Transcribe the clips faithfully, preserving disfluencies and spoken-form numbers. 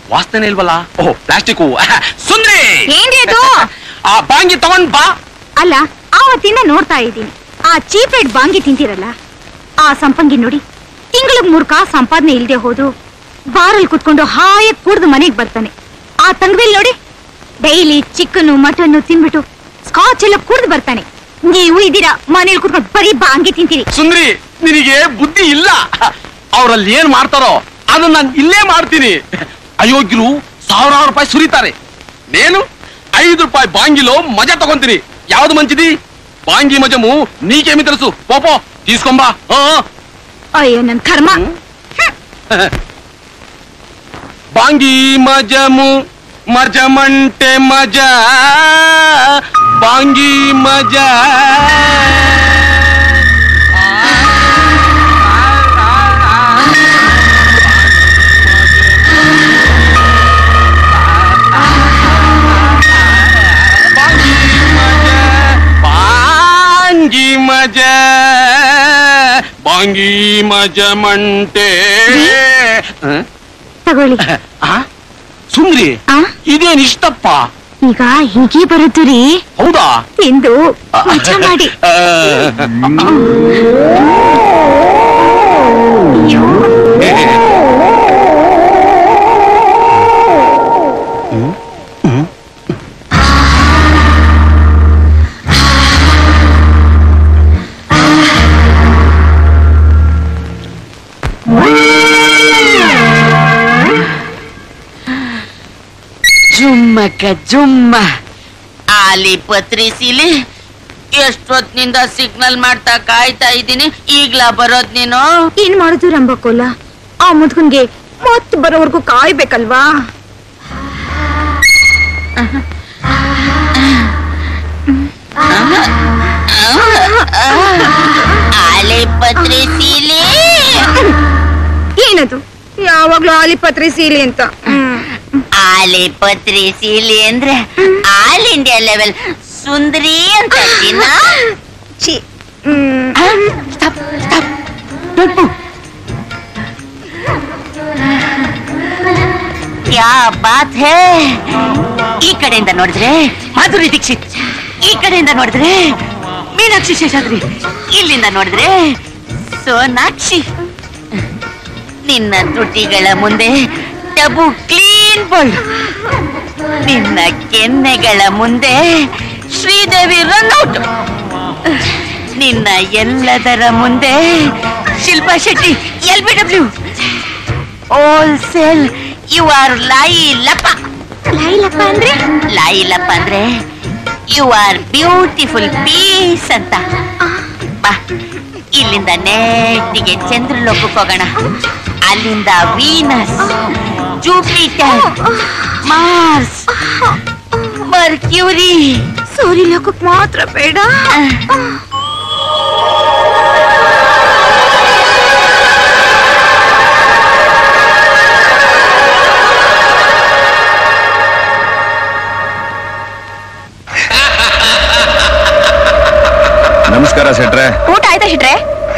ವಾಸನೆ ಇಲ್ವಲ್ಲ? ಓಹ್ ಪ್ಲಾಸ್ಟಿಕ್. ಸುಂದ್ರಿ ಏನ್ರಿ ಅದು? ಆ ಬಾಂಗಿ ತಗೊಂಡ್ ಬಾ. ಅಲ್ಲ, ಆವತ್ತಿಂದ ನೋಡ್ತಾ ಇದ್ದೀನಿ ಆ ಚೀಪ್ ರೇಟ್ ಬಾಂಗಿ ತಿಂತೀರಲ್ಲ, ಆ ಸಂಪಂಗಿ ನೋಡಿ ತಿಂಗಳಿಗೆ ಮೂರ್ ಕಾಸು ಸಂಪಾದನೆ ಇಲ್ದೆ ಹೋದು ಬಾರಲ್ಲಿ ಕುತ್ಕೊಂಡು ಹಾಯಾಗಿ ಕುಡ್ದು ಮನೆಗೆ ಬರ್ತಾನೆ. ಆ ತಂಗದಲ್ಲಿ ನೋಡಿ ಡೈಲಿ ಚಿಕನ್ ಮಟನ್ ತಿನ್ಬಿಟ್ಟು ಸ್ಕಾಚ್ ಎಲ್ಲ ಕುಡ್ದು ಬರ್ತಾನೆ. ನೀವು ಇದೀರಾ ಮನೇಲಿ ಕುತ್ಕೊಂಡು ಬರೀ ಬಾಂಗಿ ತಿಂತೀರಿ. ಸುಂದ್ರಿ, ನಿನಗೆ ಬುದ್ಧಿ ಇಲ್ಲ. ಅವರಲ್ಲಿ ಏನ್ ಮಾಡ್ತಾರೋ ಅದನ್ನ ನಾನು ಇಲ್ಲೇ ಮಾಡ್ತೀನಿ. ಅಯೋಗ್ಯರು ಸಾವಿರಾರು ರೂಪಾಯಿ ಸುರಿತಾರೆ, ನೇನು ಐದು ರೂಪಾಯಿ ಬಾಂಗಿಲೋ ಮಜಾ ತಗೊಂತೀನಿ. ಯಾವ್ದು ಮಂಚಿದಿ? ಬಾಂಗಿ ಮಜಮು ನೀಕೇಮಿ ತರಿಸು. ಪೋಪೋ ತೀಸ್ಕೊಂಬಾ. ಅಯ್ಯೋ ನನ್ ಕರ್ಮ. ಬಾಂಗಿ ಮಜಮು ಮಜಮಂಟೆ ಮಜಾ, ಬಾಂಗಿ ಮಜಾ. ಬಾಂಗಿ ಮಜಾ ಬಾಂಗಿ ಮಜಮಂಟೆ. ತಗೊಳ್ಳಿ. ಸುಂದ್ರಿ, ಇದೇನ್ ಇಷ್ಟಪ್ಪ? ಈಗ ಹೀಗೆ ಬರುತ್ತು ರೀ. ಹೌದಾ? ಎಂದು ಮಜಾ ಮಾಡಿ. ಜುಮ್ಮಕ್ಕ ಜುಮ್ಮ. ಆಲಿ ಪತ್ರಿಸಿಲಿ ಎಷ್ಟೊತ್ತಿನಿಂದ ಸಿಗ್ನಲ್ ಮಾಡ್ತಾ ಕಾಯ್ತಾ ಇದ್ದೀನಿ, ಈಗ್ಲಾ ಬರೋದ್ ನೀನು? ಏನ್ ಮಾಡುದು ರಂಬಕೋಲ, ಆ ಮುದ್ಕನ್ಗೆ ಮತ್ ಬರೋವರ್ಗೂ ಕಾಯ್ಬೇಕಲ್ವಾ? ಆಲಿ ಪತ್ರಿಸಿಲಿ. ಏನದು ಯಾವಾಗ್ಲೂ ಆಲಿಪತ್ರೆ ಸೀಲಿ ಅಂತ? ಆಲಿ ಪತ್ರಿಸಿಲಿ ಅಂದ್ರೆ ಆಲ್ ಇಂಡಿಯಾ ಲೆವೆಲ್ ಸುಂದರಿ ಅಂತ. ಕ್ಯಾ ಬಾತ್ ಹೇ. ಈ ಕಡೆಯಿಂದ ನೋಡಿದ್ರೆ ಮಾಧುರಿ ದೀಕ್ಷಿತ್, ಈ ಕಡೆಯಿಂದ ನೋಡಿದ್ರೆ ಮೀನಾಕ್ಷಿ ಶೇಷಾದ್ರಿ, ಇಲ್ಲಿಂದ ನೋಡಿದ್ರೆ ಸೋನಾಕ್ಷಿ. ನಿನ್ನ ತುಟಿಗಳ ಮುಂದೆ ಟಬು ಕ್ಲೀನ್ ಬೋಲ್ಡ್, ನಿನ್ನ ಕೆನ್ನೆಗಳ ಮುಂದೆ ಶ್ರೀದೇವಿ ರನ್ಔಟ್, ನಿನ್ನ ಎಲ್ಲದರ ಮುಂದೆ Shilpa Shetty L B W. Wholesale you are ಲಾಯಿಲಪ್ಪ. ಲಾಯಿಲಪ್ಪ ಅಂದ್ರೆ? ಲಾಯಿಲಪ್ಪ ಅಂದ್ರೆ ಯು ಆರ್ ಬ್ಯೂಟಿಫುಲ್ ಪೀಸ್ ಅಂತ. ಬಾ, ಇಲ್ಲಿಂದ ನೇಟಿಗೆ ಚಂದ್ರಲೋಕಕ್ಕೆ ಹೋಗೋಣ. ಅಲ್ಲಿಂದ ವೀನಸ್, ಜೂಪಿಟರ್, ಮಾರ್ಸ್, ಮರ್ಕ್ಯೂರಿ. ಸೂರ್ಯ ಲೋಕಕ್ಕೆ ಮಾತ್ರ ಬೇಡ. ನಮಸ್ಕಾರ ಶೆಟ್ರೆ. ಊಟ ಆಯ್ತಾ ಶೆಟ್ರೆ?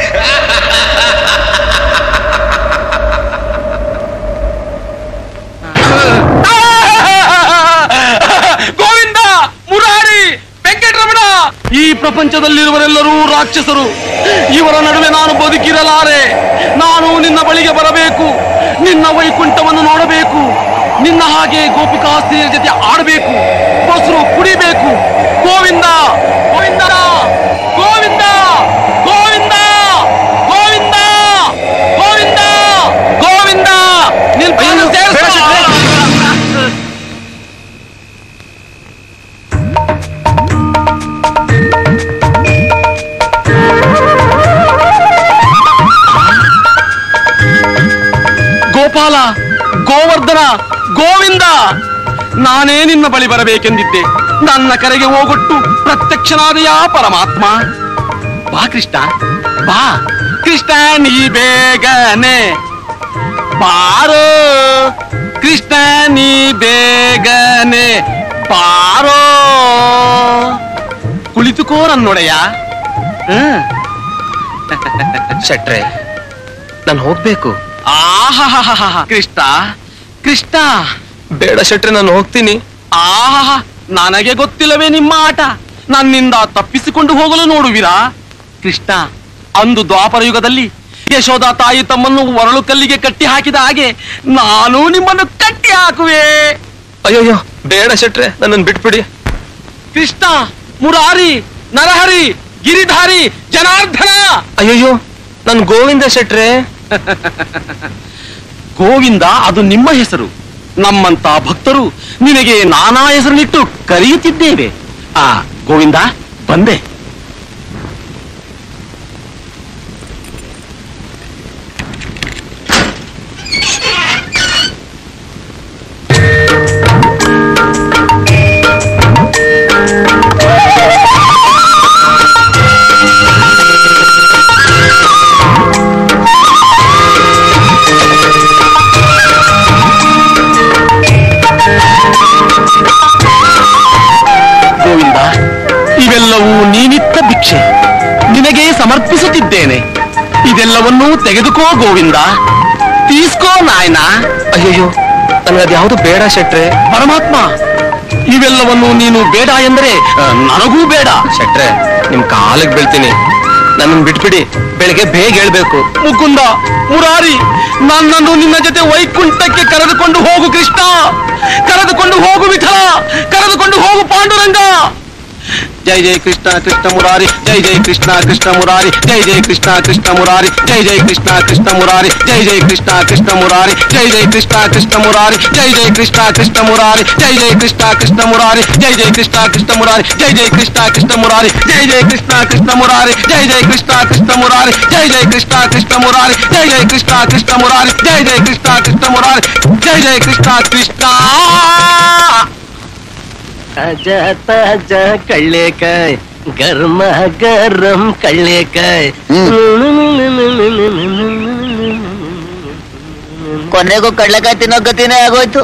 ಗೋವಿಂದ, ಮುರಾರಿ, ವೆಂಕಟರಮಣ, ಈ ಪ್ರಪಂಚದಲ್ಲಿರುವರೆಲ್ಲರೂ ರಾಕ್ಷಸರು. ಇವರ ನಡುವೆ ನಾನು ಬದುಕಿರಲಾರೆ. ನಾನು ನಿನ್ನ ಬಳಿಗೆ ಬರಬೇಕು, ನಿನ್ನ ವೈಕುಂಠವನ್ನು ನೋಡಬೇಕು, ನಿನ್ನ ಹಾಗೆ ಗೋಪಿಕಾಸ್ತ್ರೀಯರ ಜೊತೆ ಆಡಬೇಕು, ಬಸರು ಕುಡಿಬೇಕು. ಗೋವಿಂದ ಗೋವಿಂದ ಗೋವಿಂದ ಗೋವಿಂದ ಗೋವಿಂದ ಗೋವಿಂದ ಗೋವಿಂದ ನಿನ್ ಪೈನ ಸೇರಿಸ. ಗೋಪಾಲ, ಗೋವರ್ಧನ, ಗೋವಿಂದ, ನಾನೇ ನಿನ್ನ ಬಳಿ ಬರಬೇಕೆಂದಿದ್ದೆ. ನನ್ನ ಕರೆಗೆ ಹೋಗೊಟ್ಟು ಪ್ರತ್ಯಕ್ಷನಾದೆಯಾ ಪರಮಾತ್ಮ. ಬಾ ಕೃಷ್ಣ, ಬಾ ಕೃಷ್ಣ, ನೀ ಬೇಗನೆ ಬಾರೋ ಕೃಷ್ಣ, ನೀ ಬೇಗನೆ ಬಾರೋ. ಕುಳಿತುಕೋ ನನ್ನೊಡೆಯ. ಶೆಟ್ರೆ, ನಾನು ಹೋಗ್ಬೇಕು. ಆಹಾ ಕೃಷ್ಣ, ಕೃಷ್ಣ. ಬೇಡ ಶೆಟ್ರೆ, ನಾನು ಹೋಗ್ತೀನಿ. ಆಹಾ, ನನಗೆ ಗೊತ್ತಿಲ್ಲವೇ ನಿಮ್ಮ ಆಟ. ನನ್ನಿಂದ ತಪ್ಪಿಸಿಕೊಂಡು ಹೋಗಲು ನೋಡುವಿರಾ? ಕೃಷ್ಣ, ಅಂದು ದ್ವಾಪರ ಯುಗದಲ್ಲಿ ಯಶೋಧ ತಾಯಿ ತಮ್ಮನ್ನು ಒರಳು ಕಲ್ಲಿಗೆ ಕಟ್ಟಿ ಹಾಕಿದ ಹಾಗೆ ನಾನು ನಿಮ್ಮನ್ನು ಕಟ್ಟಿ ಹಾಕುವೆ. ಅಯ್ಯೋಯ್ಯೋ, ಬೇಡ ಶೆಟ್ರೆ, ನನ್ನನ್ನು ಬಿಟ್ಬಿಡಿ. ಕೃಷ್ಣ, ಮುರಾರಿ, ನರಹರಿ, ಗಿರಿಧಾರಿ, ಜನಾರ್ದನ. ಅಯ್ಯೋಯ್ಯೋ, ನನ್ ಗೋವಿಂದ ಶೆಟ್ರೆ. ಗೋವಿಂದ ಅದು ನಿಮ್ಮ ಹೆಸರು. ನಮ್ಮಂತ ಭಕ್ತರು ನಿನಗೆ ನಾನಾ ಹೆಸರನ್ನಿಟ್ಟು ಕರೆಯುತ್ತಿದ್ದೇವೆ. ಆ ಗೋವಿಂದ, ಬಂದೆ. ಇವೆಲ್ಲವೂ ನೀನಿತ್ತ ಭಿಕ್ಷೆ, ನಿನಗೆ ಸಮರ್ಪಿಸುತ್ತಿದ್ದೇನೆ. ಇದೆಲ್ಲವನ್ನೂ ತೆಗೆದುಕೋ ಗೋವಿಂದ, ತೀಸ್ಕೋ ನಾಯನ. ಅಯ್ಯಯ್ಯೋ, ನನಗದ್ಯಾವುದು ಬೇಡ ಶೆಟ್ರೆ. ಪರಮಾತ್ಮ, ಇವೆಲ್ಲವನ್ನು ನೀನು ಬೇಡ ಎಂದರೆ ನನಗೂ ಬೇಡ. ಶೆಟ್ರೆ, ನಿಮ್ ಕಾಲಿಗೆ ಬೀಳ್ತೀನಿ, ನನ್ನನ್ನು ಬಿಟ್ಬಿಡಿ. ಬೆಳಿಗ್ಗೆ ಬೇಗ ಹೇಳ್ಬೇಕು. ಮುಕುಂದ, ಮುರಾರಿ, ನನ್ನನ್ನು ನಿನ್ನ ಜೊತೆ ವೈಕುಂಠಕ್ಕೆ ಕರೆದುಕೊಂಡು ಹೋಗು ಕೃಷ್ಣ. ಕರೆದುಕೊಂಡು ಹೋಗು ವಿಠಲ, ಕರೆದುಕೊಂಡು ಹೋಗು ಪಾಂಡುರಂಗ. ಜೈ ಜೈ ಕೃಷ್ಣ ಕೃಷ್ಣ ಮುರಾರಿ, ಜೈ ಜೈ ಕೃಷ್ಣ ಕೃಷ್ಣ ಮುರಾರಿ, ಜೈ ಜೈ ಕೃಷ್ಣ ಕೃಷ್ಣ ಮುರಾರಿ, ಜೈ ಜೈ ಕೃಷ್ಣ ಕೃಷ್ಣ ಮುರಾರಿ, ಜೈ ಜೈ ಕೃಷ್ಣ ಕೃಷ್ಣ ಮುರಾರಿ, ಜೈ ಜೈ ಕೃಷ್ಣ ಕೃಷ್ಣ ಮುರಾರಿ, ಜೈ ಜೈ ಕೃಷ್ಣ ಕೃಷ್ಣ ಮುರಾರಿ, ಜೈ ಜೈ ಕೃಷ್ಣ ಕೃಷ್ಣ ಮುರಾರಿ, ಜೈ ಜೈ ಕೃಷ್ಣ ಕೃಷ್ಣ ಮುರಾರಿ, ಜೈ ಜೈ ಕೃಷ್ಣ ಕೃಷ್ಣ ಮುರಾರಿ, ಜೈ ಜೈ ಕೃಷ್ಣ ಕೃಷ್ಣ ಮುರಾರಿ, ಜೈ ಜೈ ಕೃಷ್ಣ ಕೃಷ್ಣ ಮುರಾರಿ, ಜೈ ಜೈ ಕೃಷ್ಣ ಕೃಷ್ಣ ಮುರಾರಿ, ಜೈ ಜೈ ಕೃಷ್ಣ ಕೃಷ್ಣ ಮುರಾರಿ, ಜೈ ಜೈ ಕೃಷ್ಣ ಕೃಷ್ಣ ಮುರಾರಿ, ಜೈ ಜೈ ಕೃಷ್ಣ ಕೃಷ್ಣ. ತಾಜ ತಾಜ ಕಳ್ಳೆಕಾಯ್, ಗರ್ಮ ಗರಂ ಕಳ್ಳೆಕಾಯ್. ಕೊನೆಗೂ ಕಡ್ಲೆಕಾಯಿ ತಿನ್ನೋ ಗತಿನೇ ಆಗೋಯ್ತು.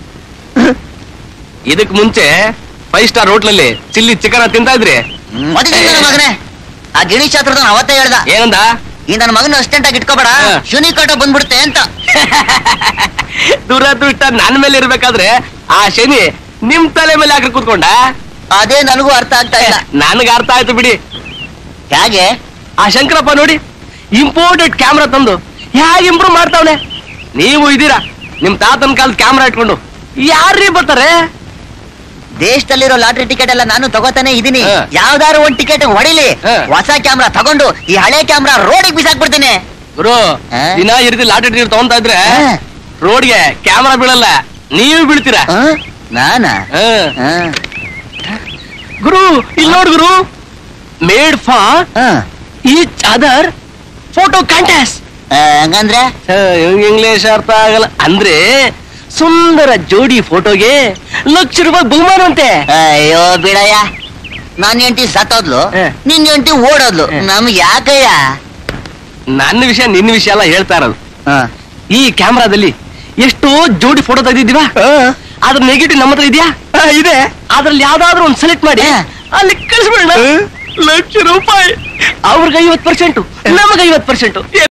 ಇದಕ್ ಮುಂಚೆ ಫೈವ್ ಸ್ಟಾರ್ ಹೋಟ್ಲಲ್ಲಿ ಚಿಲ್ಲಿ ಚಿಕನ್ ತಿಂತಾ ಇದ್ರಿ. ಮಗನೇ, ಆ ಗಿಣಿ ಶಾಸ್ತ್ರದ ಅವತ್ತೇ ಹೇಳ್ದ, ಏನಂದ? ಈ ನನ್ನ ಮಗನ ಅಸ್ಟೆಂಟ್ ಆಗಿ ಇಟ್ಕೋಬೇಡ, ಶುನಿ ಕಾಟ ಬಂದ್ಬಿಡುತ್ತೆ ಅಂತ. ದುರದೃಷ್ಟ ನನ್ ಮೇಲೆ ಇರ್ಬೇಕಾದ್ರೆ ಆ ಶನಿ ನಿಮ್ ತಲೆ ಮೇಲೆ ಹಾಕಿ ಕೂತ್ಕೊಂಡ. ಅದೇ ನನಗೂ ಅರ್ಥ ಆಗ್ತಾ ಇಲ್ಲ. ನನ್ಗೆ ಅರ್ಥ ಆಯ್ತು ಬಿಡಿ. ಹೇಗೆ? ಆ ಶಂಕರಪ್ಪ ನೋಡಿ, ಇಂಪೋರ್ಟೆಡ್ ಕ್ಯಾಮ್ರಾ ತಂದು ಹೇಗೆ ಇಂಪ್ರೂವ್ ಮಾಡ್ತಾವನೆ. ನೀವು ಇದೀರಾ ನಿಮ್ ತಾತನ ಕಾಲದ ಕ್ಯಾಮ್ರಾ ಇಟ್ಕೊಂಡು, ಯಾರ್ರೀ ಬರ್ತಾರೆ? ದೇಶದಲ್ಲಿರೋ ಲಾಟ್ರಿ ಟಿಕೆಟ್ ಎಲ್ಲ ನಾನು ತಗೋತಾನೆ ಇದೀನಿ. ಹ. ಯಾವ್ದಾರು ಒಂದ್ ಟಿಕೆಟ್ ಹೊಡಿಲಿ, ಹ. ಹೊಸ ಕ್ಯಾಮ್ರಾ ತಗೊಂಡು ಈ ಹಳೆ ಕ್ಯಾಮ್ರಾ ರೋಡಿಗೆ ಬಿಸಾಕ್ಬಿಡ್ತೀನಿ. ಗುರು, ಹ? ದಿನ ಈ ರೀತಿ ಲಾಟರಿ ಟಿಕೆಟ್ ತಗೊಂತಾ ಇದ್ರೆ ಹ. ರೋಡ್ಗೆ ಕ್ಯಾಮ್ರಾ ಬೀಳಲ್ಲ, ನೀವು ಬೀಳ್ತೀರಾ. ಹ? ನಾನಾ? ಹ. ಹ. ಗುರು, ಇಲ್ಲಿ ನೋಡ್ ಗುರು, ಮೇಡ್ ಫಾರ್ ಹ. Each other photo contest. ಆ, ಹಂಗಂದ್ರೆ ಇಂಗ್ಲಿಷ್ ಅರ್ಥ ಆಗಲ್ಲ. ಅಂದ್ರೆ ಸುಂದರ ಜೋಡಿ ಫೋಟೋಗೆ ಲಕ್ಷ ರೂಪಾಯಿ ಬಹುಮಾನ ಅಂತೆ. ಅಯ್ಯೋ ಬಿಡಯ್ಯ, ನಾನ್ ಹೆಂಡತಿ ಸತ್ತೋದ್ಲು, ಹ. ನಿನ್ ಹೆಂಡತಿ ಓಡೋದ್ಲು, ನಮ್ಗೆ ಯಾಕಯ್ಯ? ನನ್ನ ವಿಷಯ ನಿನ್ನ ವಿಷಯ ಎಲ್ಲ ಹೇಳ್ತಾ ಇರೋದು. ಹ. ಈ ಕ್ಯಾಮ್ರಾದಲ್ಲಿ ಎಷ್ಟೋ ಜೋಡಿ ಫೋಟೋ ತೆಗೆದಿದ್ದೀವಾ, ಅದ್ರ ನೆಗೆಟಿವ್ ನಮ್ಮ ಹತ್ರ ಇದೆಯಾ? ಇದೆ. ಅದ್ರಲ್ಲಿ ಯಾವ್ದಾದ್ರು ಒಂದು ಸೆಲೆಕ್ಟ್ ಮಾಡಿ ಹ. ಅಲ್ಲಿ ಕಳಿಸ್ಬಿಡೋಣ. ಲಕ್ಷ ರೂಪಾಯಿ ಅವ್ರಿಗೆ ಐವತ್ ಪರ್ಸೆಂಟ್, ನಮಗೆ ಐವತ್ ಪರ್ಸೆಂಟ್.